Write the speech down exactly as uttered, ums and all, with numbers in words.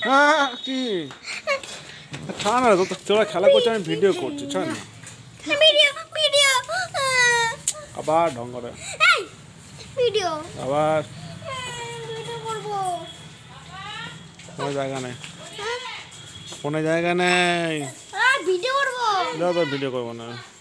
হ্যাঁ কি ছাড় না তো, তোরা খেলা করছে, আমি ভিডিও করছি, ছাড় না। ভিডিও ভিডিও আবার ঢং করে ভিডিও আবার ভিডিও করবো। কোনো জায়গা নেই, কোনো জায়গা নেই, ভিডিও করবো। ভিডিও করবো না।